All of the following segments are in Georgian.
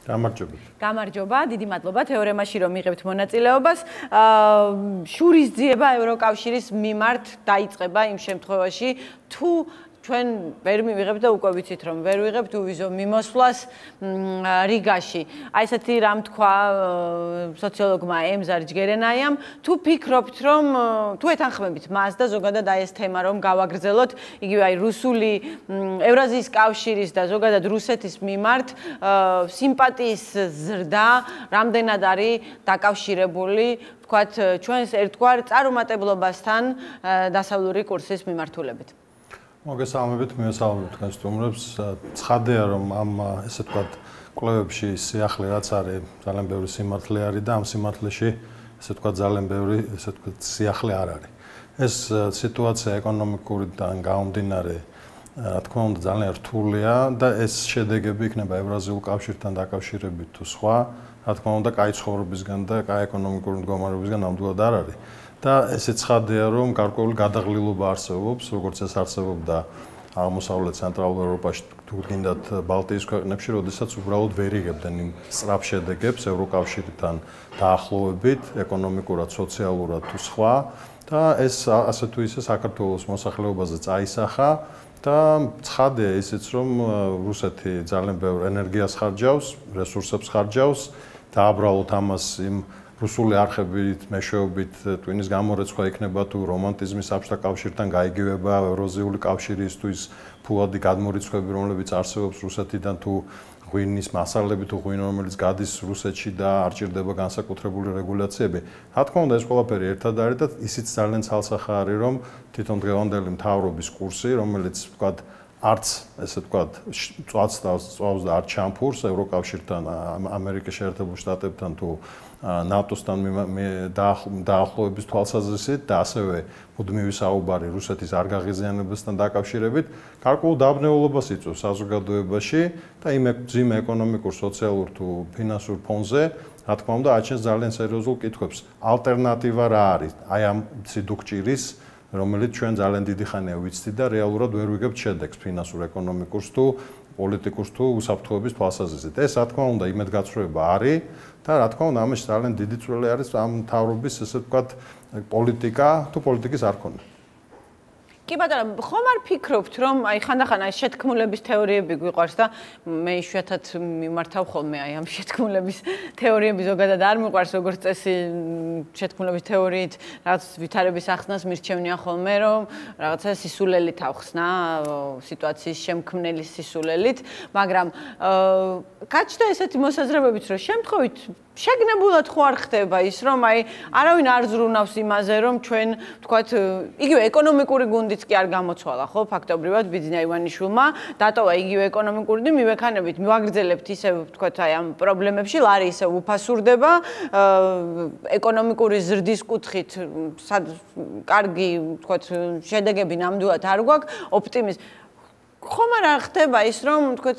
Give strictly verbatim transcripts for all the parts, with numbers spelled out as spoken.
გამარჯობა. გამარჯობა, დიდი მადლობა თეორემაში რომ მიღებთ მონაწილეობას. შურისძიება ევროკავშირის მიმართ დაიწყება იმ შემთხვევაში, თუ ჩვენ ვერ მივიღებთ და უკვე ვიცით რომ ვერ ვიღებთ უვიზო მიმოსვლას რიგაში. აი ესეთი რამ თქვა სოციოლოგმა ემზარ ჯგერენაიამ, თუ ფიქრობთ რომ თუ ეთანხმებით მას და ზოგადად აი ეს თემა რომ გავაგრძელოთ, იგივე აი რუსული ევრაზიის კავშირის და ზოგადად რუსეთის მიმართ სიმპათიის ზრდა რამდენად არის დაკავშირებული, ვთქვათ, ჩვენს ერთგვარ წარუმატებლობასთან დასავლური კურსის მიმართულებით. მოგესალმებით, მივესალმებით თქვენ სტუმრებს. ცხადია რომ ამ ესე ვთქვათ კვლევებში სიახლე რაც არის, ძალიან ბევრი სიმართლე არის და ამ სიმართლეში ესე ვთქვათ ძალიან ბევრი ესე ვთქვათ სიახლე არ არის. ეს სიტუაცია ეკონომიკურიდან გამომდინარე, რა თქმა უნდა, ძალიან რთულია და ეს შედეგები იქნება ევრაზიულ კავშირთან დაკავშირებით თუ სხვა, რა თქმა უნდა, კაი ცხოვრებისგან და კაი ეკონომიკური მდგომარეობისგან ნამდვილად არ არის. და ესეც ცხადია, რომ გარკვეული გადაღლილობა არსებობს, როგორც ეს არსებობდა აღმოსავლეთ ცენტრალურ ევროპაში, თუ გინდათ ბალტიის ქვეყნებში, როდესაც უბრალოდ ვერ იღებდნენ იმ სწრაფ შედეგებს ევროკავშირთან დაახლოებით, ეკონომიკურად, სოციალურად თუ სხვა და ეს ასე თუ ისე საქართველოს მოსახლეობაზე წაისახა და ცხადია ისიც, რომ რუსეთი ძალიან ბევრ ენერგიას ხარჯავს, რესურსებს ხარჯავს, დააბრალოთ ამას იმ რუსული არხებით, მეშვეობით ტვინის გამორეცხვა იქნება თუ რომანტიზმის საბჭოთა კავშირთან გაიგივება ევროზიული კავშირისთვის ფულადი გადმორიცხვები, რომლებიც არსებობს რუსეთიდან თუ ღვინის მასალები თუ ღვინო, რომელიც გადის რუსეთში და არ ჭირდება განსაკუთრებული რეგულაციები. რა თქმა უნდა, ეს ყველაფერი ერთად არის და ისიც ძალიან ცალსახა არის, რომ თვითონ დღევანდელი მთავრობის კურსი, რომელიც ვთქვათ არც ესე ვთქვათ წვაც და წვავს და არ ჩამფურს ევროკავშირთან, ამერიკის შეერთებულ შტატებთან თუ ნატოსთან დაახლოების თვალსაზრისით და ასევე მუდმივი საუბარი რუსეთის არ გაღიზიანებასთან დაკავშირებით, გარკვეულ დაბნეულობას იწვევს საზოგადოებაში და იმ ძიმე ეკონომიკურ, სოციალურ თუ ფინანსურ ფონზე, რა თქმა უნდა, აჩენს ძალიან სერიოზულ კითხვებს. ალტერნატივა რა არის? აი ამ ციდუკჭირის რომელიც ჩვენ ძალიან დიდი ხანია ვიცით და რეალურად ვერ ვიგებთ შედეგს ფინანსურ ეკონომიკურს თუ პოლიტიკურს თუ უსაფრთხოების თვალსაზრისით. ეს რა თქმა უნდა იმედგაცრუება არის და რა თქმა უნდა ამაში ძალიან დიდი წვლილი არის ამ მთავრობის ესე ვთქვათ პოლიტიკა თუ პოლიტიკის არქონა. კი ბატონო, ხომ არ ფიქრობთ, რომ აი ხანდახან აი შეთქმულების თეორიები გვიყვარს და მე იშვიათად მიმართავ ხოლმე აი ამ შეთქმულების თეორიები ზოგადად არ მიყვარს, როგორც წესი შეთქმულების თეორიით რაღაც ვითარების ახსნას მირჩევნია ხოლმე, რომ რაღაცა სისულელით ავხსნა სიტუაციის შემქმნელი სისულელით, მაგრამ გაჩნდა ესეთი მოსაზრებებიც, რომ შემთხვევით შეგნებულად ხო არ ხდება ის, რომ აი არავინ არ ზრუნავს იმაზე, რომ ჩვენ ვთქვათ, იგივე ეკონომიკური გუნდიც კი არ გამოცვალა, ხო, ფაქტობრივად ბიძინა ივანიშვილმა დატოვა იგივე ეკონომიკური და მივექანებით, მივაგრძელებთ ისე ვთქვათ, აი ამ პრობლემებში ლარი ისე უფასურდება, ეკონომიკური ზრდის კუთხით კარგი, ვთქვათ, შედეგები ნამდვილად არ გვაქვს, ოპტიმიზმი. ხომ არ ხდება ის, რომ ვთქვათ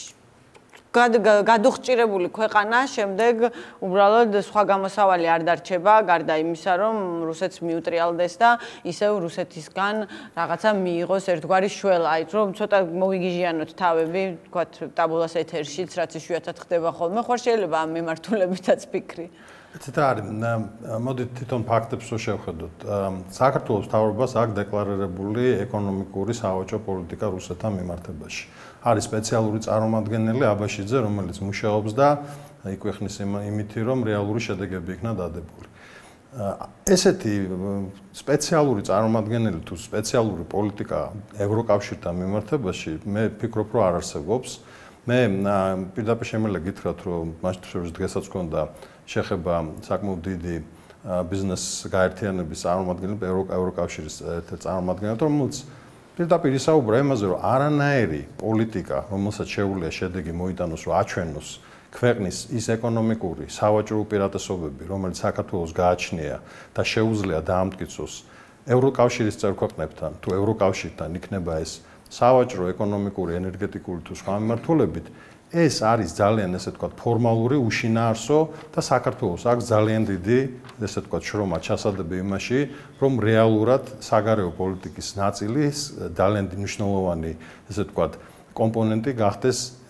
გადუხჭირებული ქვეყანა შემდეგ უბრალოდ სხვა გამოსავალი არ დარჩება, გარდა იმისა, რომ რუსეთს მიუტრიალდეს და ისევ რუსეთისგან რაღაცა მიიღოს ერთგვარი შველა, აი რომ ცოტა მოვიგიჟიანოთ თავები, ვთქვათ, ტაბულას ეთერშიც, რაც იშვიათად ხდება ხოლმე, ხო შეიძლება ამ მიმართულებითაც ფიქრი. ეცეთ არის, მოდით თვითონ ფაქტებს რო შევხედოთ. საქართველოს მთავრობას აქვს დეკლარირებული ეკონომიკური სავაჭრო პოლიტიკა რუსეთთან მიმართებაში. არის სპეციალური წარმომადგენელი აბაშიძე, რომელიც მუშაობს და იკვეხნის იმითი, რომ რეალური შედეგები იქნა დადებული. ესეთი სპეციალური წარმომადგენელი თუ სპეციალური პოლიტიკა ევროკავშირთან მიმართებაში, მე ვფიქრობ, რომ არ არსებობს. მე პირდაპირ შემიძლია გითხრათ, რომ მასშტაბში დღესაც გქონდა შეხება საკმაოდ დიდი ბიზნეს გაერთიანების წარმომადგენლები, ევროკავშირის ერთ-ერთ წარმომადგენლად, რომელიც პირდაპირ ისაუბრა იმაზე, რომ არანაირი პოლიტიკა, რომელსაც შეუძლია შედეგი მოიტანოს, რომ აჩვენოს ქვეყნის ის ეკონომიკური, სავაჭრო უპირატესობები, რომელიც საქართველოს გააჩნია და შეუძლია დაამტკიცოს ევროკავშირის წევრ ქვეყნებთან თუ ევროკავშირთან იქნება ეს სავაჭრო, ეკონომიკური, ენერგეტიკული თუ სხვა მიმართულებით, ეს არის ძალიან ესე ვთქვათ ფორმალური უშინაარსო და საქართველოს აქვს ძალიან დიდი ესე ვთქვათ შრომა ჩასადები იმაში, რომ რეალურად საგარეო პოლიტიკის ნაწილი ძალიან მნიშვნელოვანი ესე ვთქვათ კომპონენტი გახდეს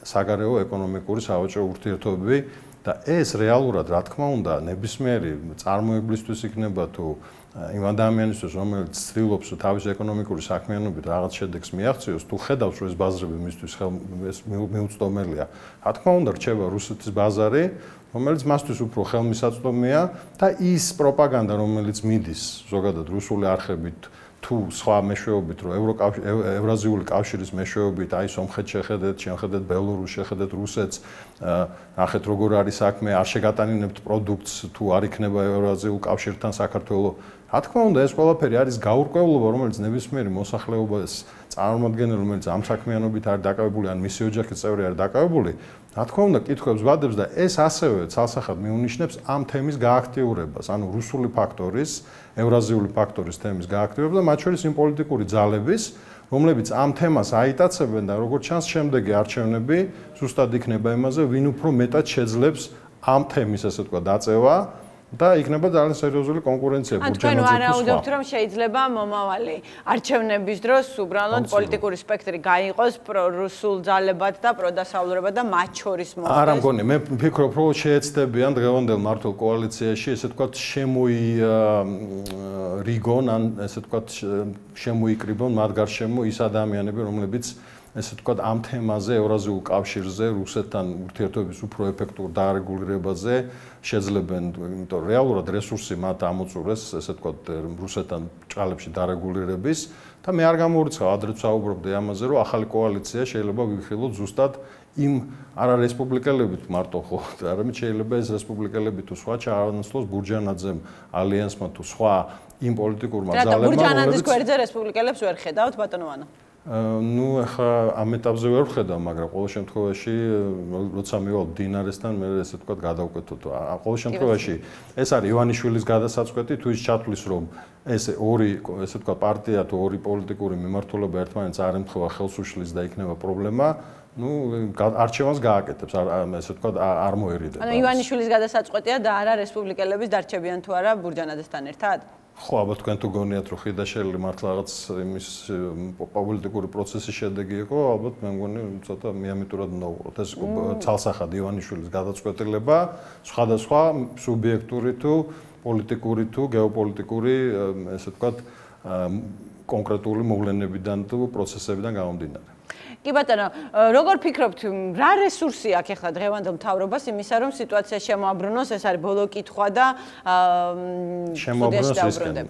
საგარეო ეკონომიკური სავაჭრო ურთიერთობები და ეს რეალურად რა თქმა უნდა ნებისმიერი წარმოებლისთვის იქნება თუ იმ ადამიანისთვის რომელიც ცდილობს თავის ეკონომიკური საქმიანობით რაღაც შედეგს მიაღწიოს თუ ხედავს რომ ეს ბაზრები მისთვის ეს მიუწვდომელია რა თქმა უნდა რჩება რუსეთის ბაზარი რომელიც მასთვის უფრო ხელმისაწვდომია და ის პროპაგანდა რომელიც მიდის ზოგადად რუსული არხებით თუ სხვა მეშვეობით რომ ევრაზიული კავშირის მეშვეობით აი სომხეთ შეხედეთ, შეხედეთ ბელორუსს, შეხედეთ რუსეთს, ნახეთ როგორ არის საქმე, არ შეგატანინებთ პროდუქტს თუ არ იქნება ევრაზიულ კავშირთან საქართველოს. რა თქმა უნდა, ეს ყველაფერი არის გაურკვევლობა, რომელიც ნებისმიერი მოსახლეობას წარმოადგენელი, რომელიც ამ საქმიანობით არის დაკავებული, ან მისი ოჯახის წევრი არის დაკავებული, რა თქმა უნდა, კითხვებს ვადებს და ეს ასევე ცალსახად მიუნიშნებს ამ თემის გააქტიურებას, ანუ რუსული ფაქტორის, ევრაზიული ფაქტორის თემის გააქტიურებას და მათ შორის იმ პოლიტიკური ძალების, რომლებიც ამ თემას აიტაცებენ და როგორც ჩანს, შემდეგი არჩევნები ზუსტად იქნება იმაზე, ვინ უფრო მეტად შეძლებს ამ თემის, ასე ვთქვათ, დაწევა და იქნება ძალიან სერიოზული კონკურენცია ბურჯანაძე თუ სხვა. ან თქვენ ვარაუდობთ, რომ შეიძლება მომავალი არჩევნების დროს უბრალოდ პოლიტიკური სპექტრი გაიყოს პრორუსულ ძალებად და პროდასავლურებად და მათ შორის მოხდეს. არა მგონი, მე ვფიქრობ, რომ შეეცდებიან დღევანდელ მართულ კოალიციაში, ესე ვთქვათ, შემოირიგონ, ან ესე ვთქვათ, შემოიკრიბონ მათ გარშემო ის ადამიანები, რომლებიც ესე ვთქვათ, ამ თემაზე, ევრაზიულ კავშირზე, რუსეთთან ურთიერთობების უფრო ეფექტურ დარეგულირებაზე შეძლებენ, იმიტომ რომ რეალურად რესურსი მათ ამოწურეს, ესე ვთქვათ, რუსეთთან ჭალებში დარეგულირების და მე არ გამორიცხავ, ადრეც საუბრობდი ამაზე, რომ ახალი კოალიცია შეიძლება ვიხილოთ ზუსტად იმ არა რესპუბლიკელებით მარტო ხო, არამედ შეიძლება ეს რესპუბლიკელები თუ სხვა ჩაანაცვლოს ბურჯანაძემ, ალიანსმა თუ სხვა იმ პოლიტიკურმა ძალებმა, რომლებიც ბურჯანაძის გვერდზე რესპუბლიკელებს ვერ ხედავთ, ბატონო ვანა? ну, ახლა ამ ეტაპზე ვერ ვხედავ, მაგრამ ყოველ შემთხვევაში, როცა მივალ დინარესთან, მე ესე ვთქვათ, გადავკვეთოთ. ყოველ შემთხვევაში, ეს არის ივანიშვილის გადასაწყვეტი, თუ ის ჩათვლის, რომ ეს ორი, ესე ვთქვათ, პარტია თუ ორი პოლიტიკური მიმართულება ერთმანეთს არ ემთხვევა, ხელს უშლის და იქნება პრობლემა, ну, არჩევანს გააკეთებს, ესე ვთქვათ, არ მოერიდებს. ანუ ივანიშვილის გადასაწყვეტია და არა რესპუბლიკელების დარჩებიან თუ არა ბურჯანაძესთან ერთად? ხო, ალბათ თქვენ თუ გონიათ, რომ ხიდაშელი მართლა რაღაც იმის პოლიტიკური პროცესის შედეგი იყო, ალბათ მე მგონი ცოტა მიამიტურად ნოვუოთ. ეს ცალსახად ივანიშვილის გადაწყვეტილება, სხვადასხვა სუბიექტური თუ პოლიტიკური თუ გეოპოლიტიკური, ესე ვთქვათ, კონკრეტული მოვლენებიდან თუ პროცესებიდან გამომდინარე. კი ბატონო, როგორ ფიქრობთ, რა რესურსი აქვს ახლა დღევანდელ მთავრობას იმისა, რომ სიტუაცია შემოაბრუნოს, ეს არის ბოლო კითხვა და შემოაბრუნოს რისკენ.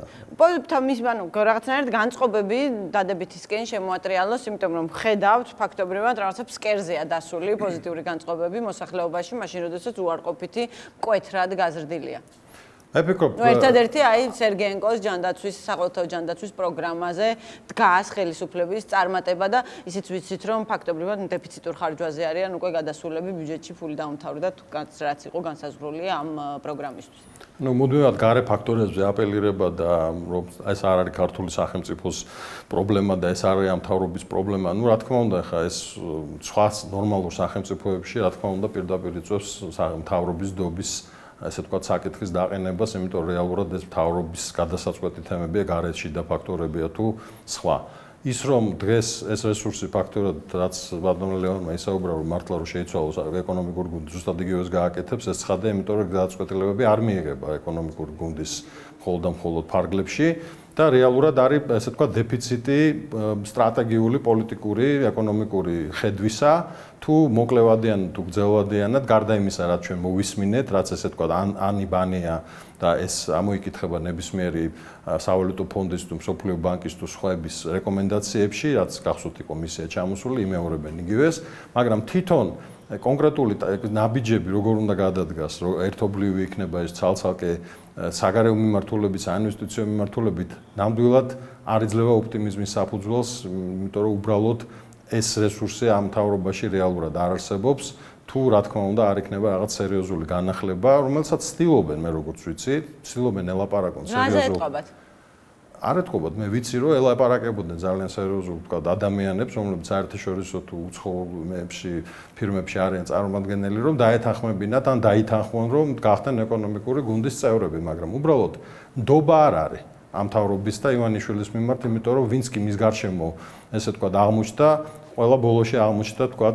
მის ანუ რაღაცნაირად განწყობები დადებითისკენ შემოატრიალოს, იმიტომ რომ ხედავთ ფაქტობრივად რაღაცა ფსკერზეა დასული პოზიტიური განწყობები მოსახლეობაში, მაშინ როდესაც უარყოფითი მკვეთრად გაზრდილია. მე ვფიქრობ, რომ ერთადერთი აი სერგეენკოს ჯანდაცვის საყოველთაო ჯანდაცვის პროგრამაზე დგას ხელისუფლების წარმატება და ისიც ვიცით რომ ფაქტობრივად დეფიციტურ ხარჯვაზე არიან უკვე გადასულები ბიუჯეტში ფული დაუმთავრდა თუ რაც იყო განსაზღვრული ამ პროგრამისთვის. ну, მუდმივად გარე ფაქტორებზე აპელირება და რომ ეს არ არის ქართული სახელმწიფოს პრობლემა და ეს არ არის ამ მთავრობის პრობლემა. ну, რა თქმა უნდა, ხა ეს სხვა ნორმალურ სახელმწიფოებში, რა თქმა უნდა, პირდაპირ იწვევს მთავრობის დობის ესე ვთქვათ, საკითხის დაყენებას, იმიტომ რომ რეალურად ეს მთავრობის გადასაწყვეტი თემებია, გარეშე და ფაქტორებია თუ სხვა. ის რომ დღეს ეს რესურსი ფაქტორად, რაც ბატონო ლეონმა ისაუბრა, რომ მართლა რომ შეიცვალოს ეკონომიკური გუნდი, ზუსტად იგივეს გააკეთებს, ეს ცხადია, იმიტომ რომ გადაწყვეტილებები არ მიიღება ეკონომიკური გუნდის მხოლოდ და მხოლოდ ფარგლებში და რეალურად არის, ესე ვთქვათ, დეფიციტი სტრატეგიული, პოლიტიკური, ეკონომიკური ხედვისა, თუ მოკლევადიან, თუ გრძელვადიანად, გარდა იმისა, რაც ჩვენ მოვისმინეთ, რაც ესე ვთქვათ, ანიბანია და ეს ამოიკითხება ნებისმიერი სავალუტო ფონდის თუ მსოფლიო ბანკის თუ სხვების რეკომენდაციებში, რაც გახსოვთ იყო მისია ჩამოსული, იმეორებენ იგივეს, მაგრამ თვითონ კონკრეტული ნაბიჯები როგორ უნდა გადადგას, რომ ერთობლივი იქნება ეს ცალ-ცალკე საგარეო მიმართულებით, საინვესტიციო მიმართულებით, ნამდვილად არ იძლევა ოპტიმიზმის საფუძველს, იმიტომ რომ უბრალოდ ეს რესურსი ამ მთავრობაში რეალურად არ არსებობს, თუ რა თქმა უნდა არ იქნება რაღაც სერიოზული განახლება, რომელსაც ცდილობენ, მე როგორც ვიცი, ცდილობენ ელაპარაკონ სერიოზულად. არ ეთქობათ, მე ვიცი, რომ ელაპარაკებოდნენ ძალიან სერიოზულ, თქვა, ადამიანებს, რომლებიც საერთაშორისო თუ უცხოებში, ფირმებში არიან წარმომადგენელი, რომ დაეთანხმებინათ ან დაითანხმონ, რომ გახდნენ ეკონომიკური გუნდის წევრები, მაგრამ უბრალოდ ნდობა არ არის ამ მთავრობის და ივანიშვილის მიმართ, იმიტომ რომ ვინც კი მის გარშემო, ესე ვთქვათ, აღმოჩნდა, ყველა ბოლოში აღმოჩნდა, ვთქვათ,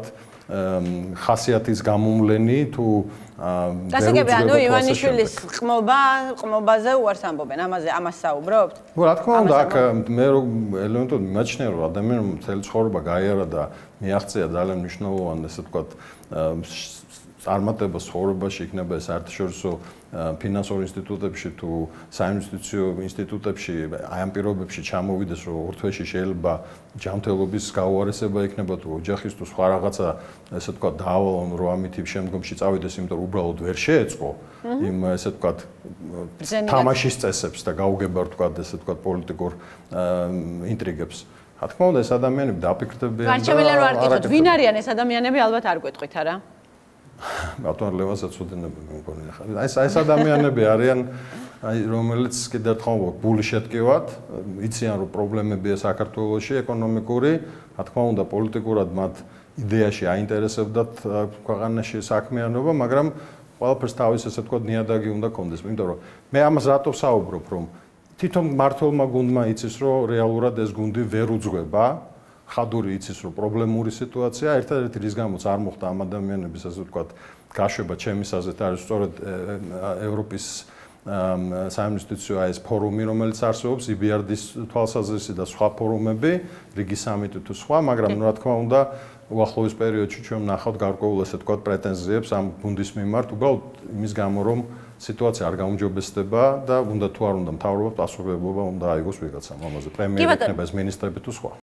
ხასიათის გამომვლენი თუ გასაგები, ანუ ივანიშვილის ყმობა, ყმობაზე უარს ამბობენ, ამაზე ამას საუბრობთ? ნუ რა თქმა უნდა, აქ მე რომ ელემენტად მიმაჩნია, რომ ადამიანმა მთელი ცხოვრება გაიარა და მიაღწია ძალიან მნიშვნელოვანი, ესე ვთქვათ, წარმატება ცხოვრებაში, იქნება ეს საერთაშორისო ფინანსურ ინსტიტუტებში თუ საინვესტიციო ინსტიტუტებში, აი ამ პირობებში ჩამოვიდეს, რომ ურთვეში შეიძლება ჯანმრთელობის გაუარესება იქნება თუ ოჯახის თუ სხვა რაღაცა, ესე ვთქვათ, დაავალონ, რომ ამით შემდგომში წავიდეს, იმიტომ რომ უბრალოდ ვერ შეეწყო იმ ესე ვთქვათ თამაშის წესებს და გაუგება ვთქვათ, ესე ვთქვათ, პოლიტიკურ ინტრიგებს. რა თქმა უნდა, ეს ადამიანები დაფიქრდებიან და გარჩეველი არ ვარკეთოთ, ვინ არიან ეს ადამიანები, ალბათ არ გვეტყვით არა? ბატონ ლევასაც უდენები მე მგონი ახლა. ეს ეს ადამიანები არიან, აი რომელიც კიდევ ერთხელ გული შეტკივათ, იციან რომ პრობლემებია საქართველოში ეკონომიკური, რა თქმა უნდა პოლიტიკურად მათ იდეაში აინტერესებდათ ქვეყანაში საქმიანობა, მაგრამ ყველაფერს თავის ესე ვთქვათ ნიადაგი უნდა კონდეს, იმიტომ რომ მე ამას რატო საუბრობ, რომ თვითონ მართლმა გუნდმა იცის, რომ რეალურად ეს გუნდი ვერ უძღვება. ხადური იცის, რომ პრობლემური სიტუაცია, ერთადერთი რის გამოც არ მოხდა ამ ადამიანების, ასე ვთქვათ, გაშვება ჩემის აზრით არის სწორედ ევროპის საინვესტიციო ეს ფორუმი, რომელიც არსებობს, ი ბი არ დის თვალსაზრისით და სხვა ფორუმები, რიგი სამიტი თუ სხვა, მაგრამ რა თქმა უნდა, უახლოეს პერიოდში ჩვენ ვნახავთ გარკვეულ, ასე ვთქვათ, პრეტენზიებს ამ გუნდის მიმართ, უბრალოდ იმის გამო, რომ სიტუაცია არ გაუმჯობესდება და უნდა თუ არ უნდა მთავრობა პასუხისმგებლობა უნდა აიღოს ვიღაცამ ამაზე, პრემიერი იქნება ეს მინისტრები თუ სხვა.